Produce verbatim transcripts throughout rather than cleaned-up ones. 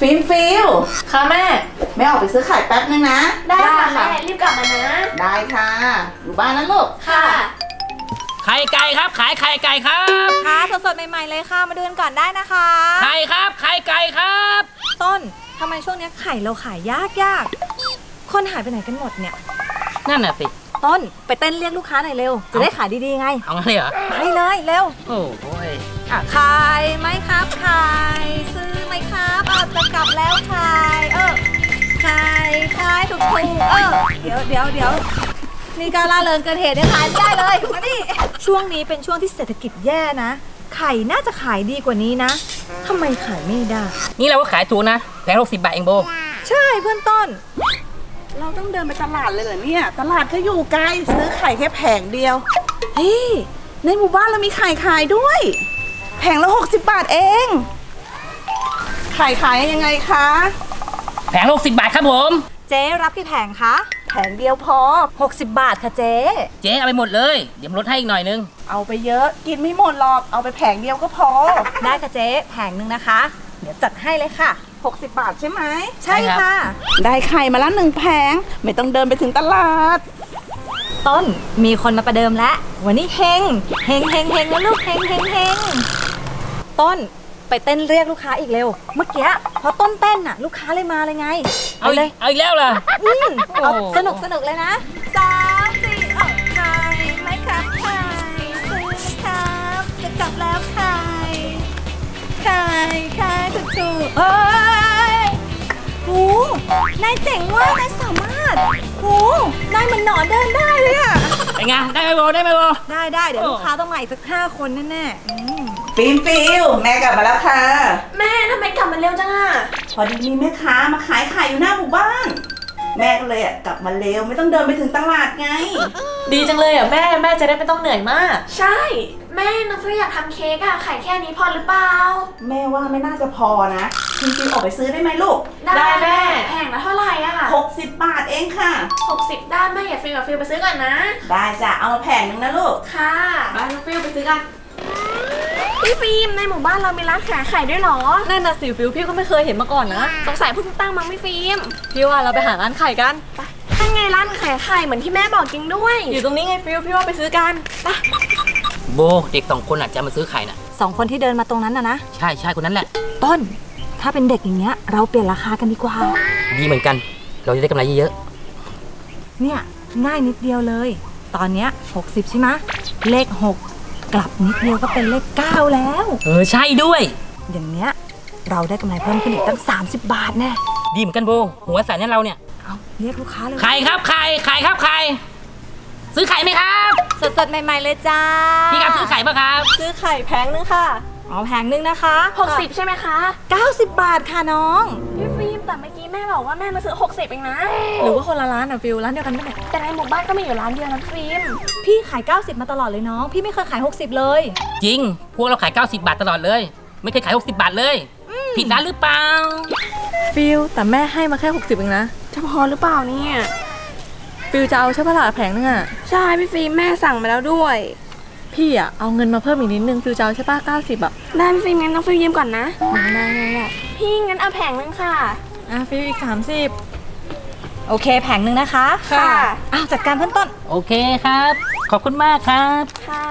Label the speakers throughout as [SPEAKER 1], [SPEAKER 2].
[SPEAKER 1] ฟิล์มฟิล
[SPEAKER 2] ค่ะแม่
[SPEAKER 1] แม่ออกไปซื้อไข่แป๊บนึงนะ
[SPEAKER 2] ได้ค่ะแม่รีบกลับมานะ
[SPEAKER 1] ได้ค่ะอยู่บ้านนะลูก
[SPEAKER 2] ค่ะ
[SPEAKER 3] ไข่ไก่ครับขายไข่ไก่ครับ
[SPEAKER 4] ค่ะสดๆใหม่ๆเลยค่ะมาดูกันก่อนได้นะคะ
[SPEAKER 3] ไข่ครับไข่ไก่ครับ
[SPEAKER 4] ต้นทำไมช่วงนี้ไข่เราขายยากยากคนหายไปไหนกันหมดเนี่ย
[SPEAKER 3] นั่นน่ะสิ
[SPEAKER 4] ต้นไปเต้นเรียกลูกค้าหน่อยเร็วจะได้ขายดีๆไง
[SPEAKER 3] เอางั้นเลยเหรอ
[SPEAKER 4] ไปเลยเร็ว
[SPEAKER 3] โอ้ย
[SPEAKER 4] อ่ะขายไหมครับขายซื้อไหมครับเอาจะกลับแล้วขายเออขายขายถูกๆเออเดี๋ยวเดี๋ยวเดี๋ยวนี่การล่าเริงเกินเหตุเนี่ยขายไม่ได้เลยมาดิช่วงนี้เป็นช่วงที่เศรษฐกิจแย่นะไข่น่าจะขายดีกว่านี้นะทำไมขายไม่ได้
[SPEAKER 3] นี่เราก็ขายถูกนะแพงหกสิบบาทเองโบ
[SPEAKER 4] ใช่เพื่อนต้น
[SPEAKER 1] เราต้องเดินไปตลาดเลยเหรอเนี่ยตลาดก็อยู่ไกลซื้อไข่แค่แผงเดียวเฮ้ยในหมู่บ้านเรามีไข่ขายด้วยแผงละหกสิบบาทเองไข่ขายยังไงคะ
[SPEAKER 3] แผงหกสิบบาทครับผม
[SPEAKER 4] เจ๊รับกี่แผงคะ
[SPEAKER 1] แผงเดียวพอ
[SPEAKER 4] หกสิบบาทค่ะเจ๊
[SPEAKER 3] เจ๊เอาไปหมดเลยเดี๋ยวลดให้อีกหน่อยนึง
[SPEAKER 1] เอาไปเยอะกินไม่หมดหรอกเอาไปแผงเดียวก็พอ
[SPEAKER 4] ได้ค่ะเจ๊แผงหนึ่งนะคะเดี๋ยวจัดให้เลยค่ะ
[SPEAKER 1] หกสิบบาทใช่ไหม
[SPEAKER 4] ใช่ค่ะ
[SPEAKER 1] ได้ไข่มาละหนึ่งแผงไม่ต้องเดินไปถึงตลาด
[SPEAKER 4] ต้นมีคนมาประเดิมแล้ววันนี้เฮงเฮงเฮงเฮงนะลูกเฮงเฮงเฮงต้นไปเต้นเรียกลูกค้าอีกเร็วเมื่อกี้พอต้นเต้นน่ะลูกค้าเลยมาเลยไง
[SPEAKER 3] เอาเลยเอาอีกแล้วเหรอ
[SPEAKER 4] อืมเอาสนุกสนุกเลยนะสามสี่เออไข่ไหมครับไข่ซื้อครับจะกลับแล้วไข่ไข่ไข่ถูกถูกเอ้ยโหนายเจ๋งว่านายสามารถโหนายมันหนอนเดินได้เลยอะ
[SPEAKER 3] เป็นไงได้ไหมโบได้ไหมโบ
[SPEAKER 4] ได้ได้เดี๋ยวลูกค้าต้องมาอีกสักห้าคนแน่
[SPEAKER 1] ๆฟิล์มฟิลแม่กลับมาแล้วค่ะ
[SPEAKER 2] แม่ทำไมกลับมาเร็วจังอะ
[SPEAKER 1] พอดีมีแม่ค้ามาขายไข่อยู่หน้าหมู่บ้านแม่ก็เลยอ่ะกลับมาเร็วไม่ต้องเดินไปถึงตลาดไง
[SPEAKER 2] ดีจังเลยอ่ะแม่แม่จะได้ไม่ต้องเหนื่อยมากใช่แม่น้องฟิลอยากทำเค้กอ่ะไข่แค่นี้พอหรือเปล่า
[SPEAKER 1] แม่ว่าไม่น่าจะพอนะจริงๆออกไปซื้อได้ไหมลูก
[SPEAKER 2] ได้แม่แพงละเท่าไหร่อ่ะ
[SPEAKER 1] หกสิบบาทเองค่ะ
[SPEAKER 2] หกสิบได้แม่อย่าฟิลกับฟิลไปซื้อก่อนนะ
[SPEAKER 1] ได้จ้ะเอามาแผงนึงนะลูก
[SPEAKER 2] ค่ะไปน้องฟิลไปซื้อกันพี่ฟิล์มในหมู่บ้านเรามีร้านขายไข่ด้วยหรอ
[SPEAKER 4] นั่นน่ะสิฟิลพี่ก็ไม่เคยเห็นมาก่อนนะ
[SPEAKER 2] สงสัยเพิ่งตั้งมั้งพี่ฟิล์ม
[SPEAKER 4] พี่ว่าเราไปหาร้านไข่กัน
[SPEAKER 2] ไปนั่นไงร้านขายไข่เหมือนที่แม่บอกจริงด้วย
[SPEAKER 4] อยู่ตรงนี้ไงฟิลพี่ว่าไปซื้อกัน
[SPEAKER 2] ไป
[SPEAKER 3] โบเด็กสองคนอาจจะมาซื้อไข่น่ะ
[SPEAKER 4] สองคนที่เดินมาตรงนั้นน่ะนะ
[SPEAKER 3] ใช่ใช่คนนั้นแหละ
[SPEAKER 4] ต้นถ้าเป็นเด็กอย่างเงี้ยเราเปลี่ยนราคากันดีกว่า
[SPEAKER 3] ดีเหมือนกันเราจะได้กำไรเยอะ
[SPEAKER 4] ๆเนี่ยง่ายนิดเดียวเลยตอนเนี้ยหกสิบใช่ไหมเลขหกกลับนิดเดียวก็เป็นเลขเก้าแล้ว
[SPEAKER 3] เออใช่ด้วย
[SPEAKER 4] อย่างเนี้ยเราได้กำไรเพิ่มขึ้นอีกตั้งสามสิบบาทแน่
[SPEAKER 3] ดีเหมือนกันโบหัวใส่เนี่ยเราเนี่ย
[SPEAKER 4] เอาเรียกลูกค้าเลย
[SPEAKER 3] ไข่ครับไข่ไข่ครับไข่ซื้อไข่ไหมครับ
[SPEAKER 4] สดๆใหม่ๆเลยจ้า
[SPEAKER 3] พี่ครับซื้อไข่ป่ะครับ
[SPEAKER 4] ซื้อไข่แพงนึงค่ะอ๋อแพงนึงนะคะ
[SPEAKER 2] หกสิบใช่ไหมคะ
[SPEAKER 4] เก้าสิบบาทค่ะน้อง
[SPEAKER 2] พี่ฟิล์มแต่เมื่อกี้แม่บอกว่าแม่มาซื้อหกสิบเองนะ
[SPEAKER 4] หรือว่าคนละร้านอะฟิลร้านเดียวกันไหม
[SPEAKER 2] แต่ในหมู่บ้านก็มีอยู่ร้านเดียวนะฟิล์ม
[SPEAKER 4] พี่ขายเก้าสิบมาตลอดเลยน้องพี่ไม่เคยขายหกสิบเลย
[SPEAKER 3] จริงพวกเราขายเก้าสิบบาทตลอดเลยไม่เคยขายหกสิบบาทเลยผิดร้านหรือเปล่า
[SPEAKER 4] ฟิลแต่แม่ให้มาแค่หกสิบเองนะ
[SPEAKER 2] จะพอหรือเปล่าเนี่ย
[SPEAKER 4] ฟิลจะเอาใช่ปะล่ะแผงนึงอะ
[SPEAKER 2] ใช่พี่ฟิล์มแม่สั่งมาแล้วด้วย
[SPEAKER 4] พี่อะเอาเงินมาเพิ่มอีกนิดนึงฟิลจะเอาใช่ปะเก้าสิบอะ
[SPEAKER 2] ได้พี่ฟิล์มงั้นน้องฟิลยืมก่อนนะ
[SPEAKER 4] ได้ได้ได้
[SPEAKER 2] พี่งั้นเอาแผงนึงค่ะ
[SPEAKER 4] อ่ะฟิลอีกสามสิบโอเคแผงนึงนะคะ
[SPEAKER 2] ค่ะ
[SPEAKER 4] อ้าวจัดการเพื่อนต้น
[SPEAKER 3] โอเคครับขอบคุณมากครับ
[SPEAKER 2] ค่ะ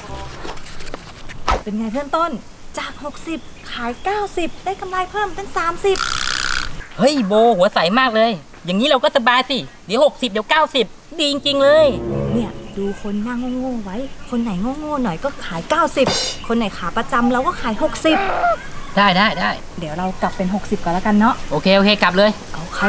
[SPEAKER 4] เป็นไงเพื่อนต้นจากหกสิบขายเก้าสิบได้กำไรเพิ่มเป็นสามสิบ
[SPEAKER 3] เฮ้ยโบหัวใสมากเลยอย่างนี้เราก็สบายสิเดี๋ยวหกสิบเดี๋ยวเก้าสิบดีจริงๆเลย
[SPEAKER 4] เนี่ยดูคนนั่งโง่ๆไว้คนไหนโง่ๆหน่อยก็ขายเก้าสิบคนไหนขาประจำเราก็ขายหกสิบ
[SPEAKER 3] ได้ได้ได้
[SPEAKER 4] เดี๋ยวเรากลับเป็นหกสิบก่อนแล้วกันเนาะ
[SPEAKER 3] โอเคโอเคกลับเลย
[SPEAKER 4] โอเค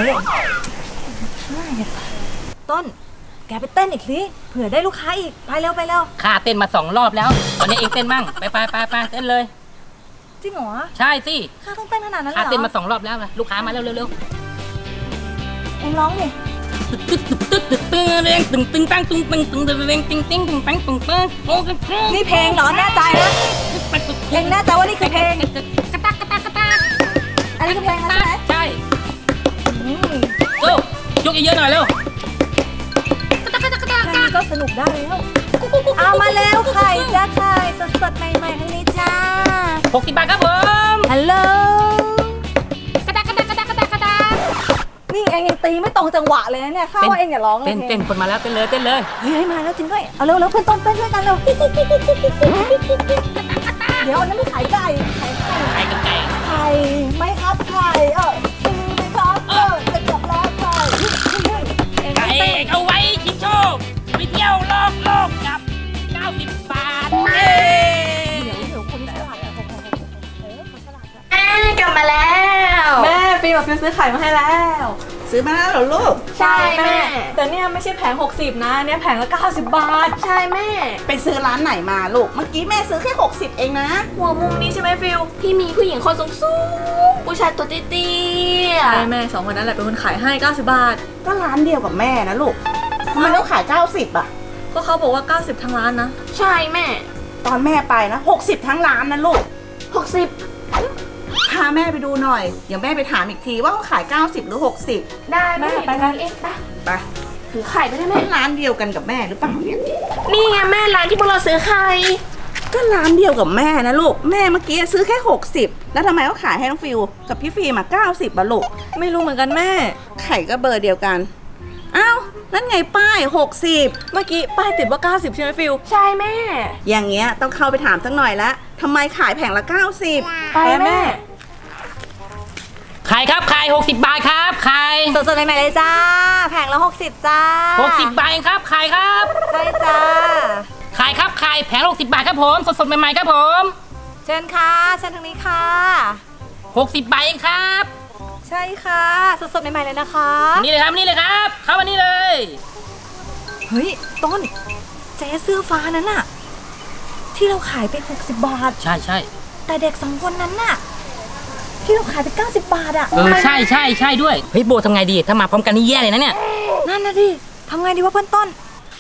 [SPEAKER 4] ต้นแกไปเต้นอีกสิเผื่อได้ลูกค้าอีกไปเร็วไปเร็ว
[SPEAKER 3] ข้าเต้นมาสองรอบแล้ววันนี้เองเต้นมั่งไปไปไปไปเต้นเลย
[SPEAKER 4] จริงเหรอ
[SPEAKER 3] ใช่สิ
[SPEAKER 4] ข้าต้องเต้นขนาดนั้นเหรอ
[SPEAKER 3] ข้าเต้นมาสองรอบแล้วนะลูกค้ามาเร็วเร็วเร็ว
[SPEAKER 4] เองร้องดิ
[SPEAKER 3] ตึ๊ดตึ๊ดตึ๊ดตึ๊ดตึ๊ดเร่งตึงตึงตั้งตึงตึงตึงเร่งตึงตึงตึงตั้งตึงตึง
[SPEAKER 4] นี่เพลงเหรอแน่ใจนะเพลงแน่ใจว่านี่คือเพลง
[SPEAKER 3] กระตักกระตักกระตัก
[SPEAKER 4] อันนี้คือเพลงนะใช่ไหม
[SPEAKER 3] ใช่เร็วยกเยอะหน่อยเร็ว
[SPEAKER 4] กระตักกระตักกระตักแค่นี้ก็สนุกได้แล้วเอามาแล้วไข่จ้าไข่สดๆใหม่ๆทั้งนี้จ้า
[SPEAKER 3] หกสิบบาทครับผม
[SPEAKER 4] ฮัลโหล
[SPEAKER 3] กระตักกระตัก
[SPEAKER 4] งยังตีไม่ตรงจังหวะเลยนะเนี่ยข้าว่าเองอย่าร้องเลย
[SPEAKER 3] เต้นเต้นคนมาแล้วเต้นเลยเต้นเลย
[SPEAKER 4] เฮ้ยมาแล้วจริงด้วยเอาเร็วเร็วเพื่อนต้นเต้นด้วยกันเร็วเดี๋ยวอันนั้นไม่ขายไก่ขายไก่
[SPEAKER 3] ไข่กับไก่
[SPEAKER 4] ไข่ไหมครับไข่เออซื้อไหมครับเออจะกลับแล้วไข่เอง
[SPEAKER 3] ไก่เอาไว้ชิงโชคไปเที่ยวรอบโลกกับเก้าสิบบาทเย้
[SPEAKER 4] เดี๋ยวเดี๋ยวคนฉลาดอะเออคนฉลาดอะ
[SPEAKER 2] แม่กลับมาแล้ว
[SPEAKER 5] แม่ฟิล์มกับฟิลซื้อไข่มาให้แล้ว
[SPEAKER 1] ซื้อมาแล้วเหรอลูก
[SPEAKER 2] ใช่แม่
[SPEAKER 5] แต่เนี่ยไม่ใช่แผงหกสิบนะเนี่ยแผงละเก้าสิบบาท
[SPEAKER 2] ใช่แม่
[SPEAKER 1] ไปซื้อร้านไหนมาลูก เมื่อกี้แม่ซื้อแค่หกสิบเองนะ
[SPEAKER 2] หัวมุมนี้ใช่ไหมฟิลที่มีผู้หญิงคนสูงสูงผู้ชายตัวเตี้ย
[SPEAKER 5] ใช่แม่สองคนนั้นแหละเป็นคนขายให้เก้าสิบบาท
[SPEAKER 1] ก็ร้านเดียวกับแม่นะลูกทำไมต้องขายเก้าสิบอ่ะ
[SPEAKER 5] ก็เขาบอกว่าเก้าสิบทั้งร้านนะ
[SPEAKER 2] ๆใช่แม่
[SPEAKER 1] ตอนแม่ไปนะหกสิบทั้งร้านนะลูก
[SPEAKER 2] หกสิบ
[SPEAKER 1] พาแม่ไปดูหน่อย เดี๋ยวแม่ไปถามอีกทีว่าเขาขายเก้าสิบหรือหกสิบ
[SPEAKER 2] ได้แม่
[SPEAKER 5] ไปกัน
[SPEAKER 2] เองไป
[SPEAKER 1] ไป
[SPEAKER 2] ถือไข่ไปได้ไหม
[SPEAKER 1] ร้านเดียวกันกับแม่หรือเปล่าเนี่ย
[SPEAKER 2] นี่ไงแม่ร้านที่พวกเราซื้อไข่
[SPEAKER 1] ก็ร้านเดียวกับแม่นะลูก แม่เมื่อกี้ซื้อแค่หกสิบแล้วทำไมเขาขายให้น้องฟิวกับพี่ฟิล์มมาเก้าสิบอะลูก
[SPEAKER 5] ไม่รู้เหมือนกันแม่
[SPEAKER 1] ไข่ก็เบอร์เดียวกัน อ้าว นั่นไงป้ายหกสิบ
[SPEAKER 5] เมื่อกี้ป้ายติดว่าเก้าสิบใช่ไหมฟิล
[SPEAKER 2] ใช่แม่
[SPEAKER 1] อย่างเงี้ยต้องเข้าไปถามสักหน่อยละทำไมขายแผงละเก้าสิบ
[SPEAKER 2] ไปแม่
[SPEAKER 3] ไข่ครับไข่หกสิบบาทครับไข่
[SPEAKER 4] สดๆใหม่ๆเลยจ้าแผงละหกสิบจ้า
[SPEAKER 3] หกสิบบาทเองครับไข่ครับ
[SPEAKER 4] ใช่จ้า
[SPEAKER 3] ไข่ครับไข่แผงหกสิบบาทครับผมสดๆใหม่ๆครับผม
[SPEAKER 4] เชิญค่ะเชิญทางนี้ค่ะ
[SPEAKER 3] หกสิบบาทเองครับ
[SPEAKER 4] ใช่ค่ะสดๆใหม่ๆเลยนะคะ
[SPEAKER 3] นี่เลยครับนี่เลยครับเข้ามานี่เลย
[SPEAKER 4] เฮ้ยต้นเจ๊เสื้อฟ้านั้นน่ะที่เราขายไปหกสิบบาท
[SPEAKER 3] ใช่ใช่
[SPEAKER 4] แต่เด็กสองคนนั้นน่ะที่เราขายไปเก้าสิบบาทอะ
[SPEAKER 3] เออใช่ใช่ใช่ด้วยเฮ้ยโบทำไงดีถ้ามาพร้อมกันนี่แย่เลยนะเนี่ย
[SPEAKER 4] นั่นนะดิทำไงดีวะเพื่อนต้น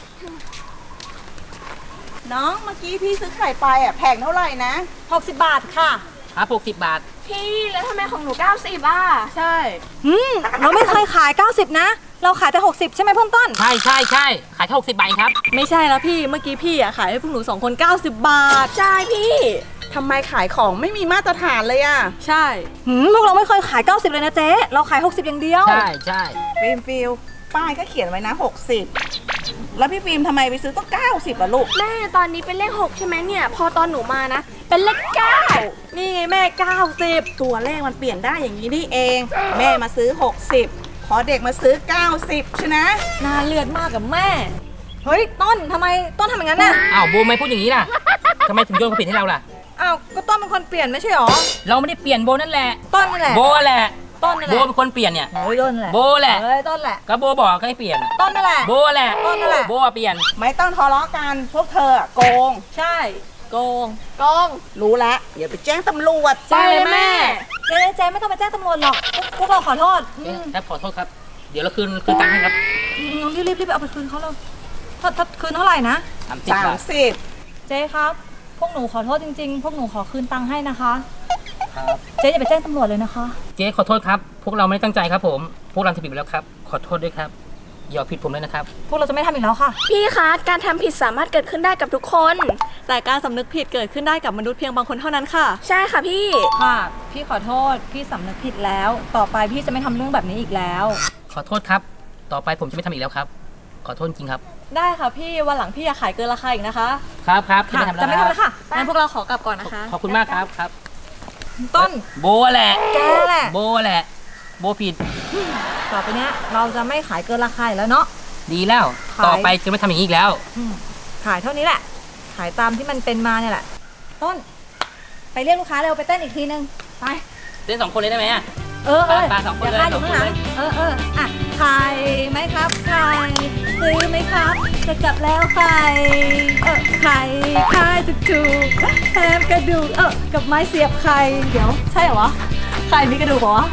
[SPEAKER 1] น้องเมื่อกี้พี่ซื้อไข่ไปอ่ะแผงเท่าไหร่นะ
[SPEAKER 4] หกสิบบาทค่ะ
[SPEAKER 3] ครับหกสิบบาท
[SPEAKER 2] พี่แล้วทำไมของหนูเก้าสิบอ่ะ
[SPEAKER 5] ใช่
[SPEAKER 4] อืมเราไม่เคยขายเก้าสิบนะเราขายแต่หกสิบใช่ไหมเพื่อนต้น
[SPEAKER 3] ใช่ใช่ใช่ขายแค่หกสิบบาทเองครับ
[SPEAKER 5] ไม่ใช่แล้วพี่เมื่อกี้พี่อะขายให้พวกหนูสองคนเก้าสิบบาท
[SPEAKER 2] ใช่พี่
[SPEAKER 1] ทำไมขายของไม่มีมาตรฐานเลยอ่ะ
[SPEAKER 5] ใช่
[SPEAKER 4] หืมพวกเราไม่เคยขายเก้าสิบเลยนะเจ๊เราขายหกสิบอย่างเดียว
[SPEAKER 3] ใช่ใช่
[SPEAKER 1] ฟิล์มฟิลป้ายก็เขียนไว้นะหกสิบแล้วพี่ฟิล์มทำไมไปซื้อต้องเก้าสิบอ่ะลูก
[SPEAKER 2] แม่ตอนนี้เป็นเลขหกใช่ไหมเนี่ย พอตอนหนูมานะ เป็นเลขเก้า
[SPEAKER 5] นี่ไงแม่เก้าสิบ
[SPEAKER 1] ตัวเลขมันเปลี่ยนได้อย่างนี้นี่เอง แม่มาซื้อหกสิบพอเด็กมาซื้อเก้าสิบใช่นะ
[SPEAKER 5] น่าเลือดมากกับแม่
[SPEAKER 4] เฮ้ยต้นทำไมต้นทำอย่างนั้นน่ะ
[SPEAKER 3] อ้าวโบไม่พูดอย่างนี้ล่ะทำไมถึงโยนความผิดให้เราล่ะ
[SPEAKER 4] อ้าวก็ต้นเป็นคนเปลี่ยนไม่ใช่หรอ
[SPEAKER 3] เราไม่ได้เปลี่ยนโบนั่นแหละ
[SPEAKER 4] ต้นนั่นแหละ
[SPEAKER 3] โบแหละ
[SPEAKER 4] ต้นนั่นแห
[SPEAKER 3] โบ
[SPEAKER 4] ละ
[SPEAKER 3] เป็นคนเปลี่ยนเนี่ย
[SPEAKER 4] เฮ้ยต้นนั่นแหละ
[SPEAKER 3] โบแหละ
[SPEAKER 4] เฮ้ยต้นแหละ
[SPEAKER 3] ก็โบบอกให้เปลี่ยน
[SPEAKER 4] ต้นนั่นแหละ
[SPEAKER 3] โบแหละ
[SPEAKER 4] ต้นนั่นแหละ
[SPEAKER 3] โบเปลี่ยน
[SPEAKER 1] ไม่ต้องทะเลาะกันพวกเธออะโกง
[SPEAKER 5] ใช่โกง
[SPEAKER 2] กอง
[SPEAKER 1] รู้แล้วเดี๋ยวไปแจ้งตำรวจ
[SPEAKER 5] ใช่เลยแม่
[SPEAKER 4] เจ๊เจ๊ไม่ต้องไปแจ้งตำรวจหรอกพวกเราขอโทษอืม
[SPEAKER 3] ครับขอโทษครับ เดี๋ยวเราคืนคืนตังค์ให้ครับ
[SPEAKER 4] น้องรีบรีบรีบเอาไปคืนเขาเลยถ้าถ้าคืนเท่าไหร่นะ
[SPEAKER 3] สามสิบ
[SPEAKER 1] สาม
[SPEAKER 3] บาท
[SPEAKER 1] สิบ
[SPEAKER 4] เจ๊ครับ พวกหนูขอโทษจริงๆ พวกหนูขอคืนตังค์ให้นะคะ
[SPEAKER 3] ครับ
[SPEAKER 4] เจ๊อย่าไปแจ้งตำรวจเลยนะคะ
[SPEAKER 3] เจ๊ขอโทษครับ พวกเราไม่ได้ตั้งใจครับผม พวกเราทำผิดไปแล้วครับ ขอโทษด้วยครับ อย่าผิดผมเลยนะครับ
[SPEAKER 4] พวกเราจะไม่ทำอีกแล้วค่ะ
[SPEAKER 2] พี่คะการทำผิดสามารถเกิดขึ้นได้กับทุกคน
[SPEAKER 5] แต่การสำนึกผิดเกิดขึ้นได้กับมนุษย์เพียงบางคนเท่านั้นค่ะ
[SPEAKER 2] ใช่ค่ะพี่
[SPEAKER 4] ค่ะ พี่ขอโทษ พี่สำนึกผิดแล้ว ต่อไปพี่จะไม่ทำเรื่องแบบนี้อีกแล้ว
[SPEAKER 3] ขอโทษครับ ต่อไปผมจะไม่ทำอีกแล้วครับ ขอโทษจริงครับ
[SPEAKER 5] ได้ค่ะพี่วันหลังพี่อย่าขายเกินราคาอีกนะคะ
[SPEAKER 3] ครับครับ
[SPEAKER 4] ค่ะ
[SPEAKER 3] จะ
[SPEAKER 4] จะ
[SPEAKER 3] ไม่
[SPEAKER 4] ไม่
[SPEAKER 3] ทำ
[SPEAKER 4] ทำ
[SPEAKER 3] แล้
[SPEAKER 4] แล้ว วค่ะ
[SPEAKER 5] งั้นพวกเราขอกลับก่อนนะคะ
[SPEAKER 3] ขอบคุณมากครับครับ
[SPEAKER 4] ต้น
[SPEAKER 3] โบแหละ
[SPEAKER 4] แกแหละ
[SPEAKER 3] โบแหละ โบผิด
[SPEAKER 4] ต่อไปเนี้ยเราจะไม่ขายเกินราคาอีกแล้วเนาะ
[SPEAKER 3] ดีแล้ว
[SPEAKER 4] ขาย
[SPEAKER 3] ต่อไปจะไม่ทำอย่างนี้อีกแล้ว
[SPEAKER 4] อืมขายเท่านี้แหละ ขายตามที่มันเป็นมาเนี่ยแหละ ต้น ไปเรียกลูกค้าเร็วไปเต้นอีกทีนึง ไป
[SPEAKER 3] เต้นสองคนเลยได้ไหมอะ
[SPEAKER 4] เออเออ
[SPEAKER 3] ปลาสองคน
[SPEAKER 4] เดี๋ยวข้า
[SPEAKER 3] เลย
[SPEAKER 4] อยู่ข้างหลัง
[SPEAKER 3] สองคนเลย
[SPEAKER 4] เออเอออ่ะไข่ไหมครับไข่ซื้อไหมครับจะกลับแล้วไข่เออไข่ไข่จุกๆแถมกระดูกเออกับไม้เสียบไข่เดี๋ยวใช่เหรอวะไข่มีกระดูกเหรอวะ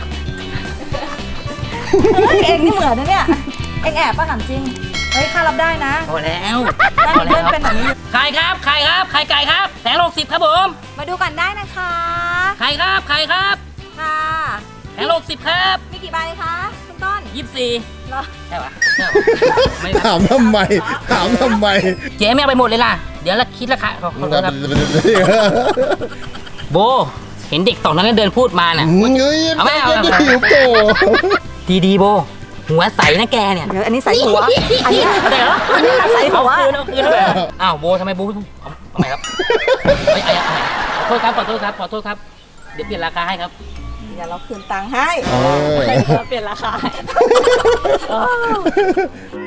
[SPEAKER 4] เฮ้ยเองนี่เหมือนนะเนี่ยเองแอบป่ะถามจริงเฮ้ยข้ารับได้นะ
[SPEAKER 3] พอแล้ว
[SPEAKER 4] ได้
[SPEAKER 3] พอ
[SPEAKER 4] เพื่
[SPEAKER 3] แล้
[SPEAKER 4] อน
[SPEAKER 3] ว
[SPEAKER 4] เป็นแบบนี้
[SPEAKER 3] ไข่ครับไข่ครับไข่ไก่ครับแผงหกสิบครับผม
[SPEAKER 4] มาดูกันได้นะคะ
[SPEAKER 3] ไข่ครับไข่ครับ
[SPEAKER 4] ค่ะ
[SPEAKER 3] แผงหกสิบครับ
[SPEAKER 4] มีกี่ใบคะคุณต้น
[SPEAKER 3] ยี่สิบสี่
[SPEAKER 4] เหรอ
[SPEAKER 3] ใช่ปะใช่ปะไม่
[SPEAKER 6] ถามทำไม ถามทำไม
[SPEAKER 3] เจ๊ไม่เอาไปหมดเลยล่ะ เดี๋ยวเราคิดราคาขอขอโทษครับ โบ เห็นเด็กสองนั้นเดินพูดมาน่ะ
[SPEAKER 6] เฮ้ย
[SPEAKER 3] เอาไหมเอาไหม
[SPEAKER 6] หิวโต
[SPEAKER 3] ดีดีๆโบหัวใสนะแกเนี่ย
[SPEAKER 4] เดี๋ยวอันนี้ใส่หัว อันนี้
[SPEAKER 3] เดี๋ยว
[SPEAKER 4] อันนี้ใส่หั
[SPEAKER 3] เอา
[SPEAKER 4] ว
[SPEAKER 3] คืนเอาคืนเลยอ้าวโบทำไมโบเอาเอาใหม่ครับเฮ้ยไอ้เอาใหม่ขอโทษครับขอโทษครับขอโทษครับเดี๋ยวเปลี่ยนราคาให้ครับ
[SPEAKER 1] เดี๋ยวเราคืนตังค์ให้
[SPEAKER 6] เออ
[SPEAKER 5] เปลี่ยนราคา
[SPEAKER 6] เ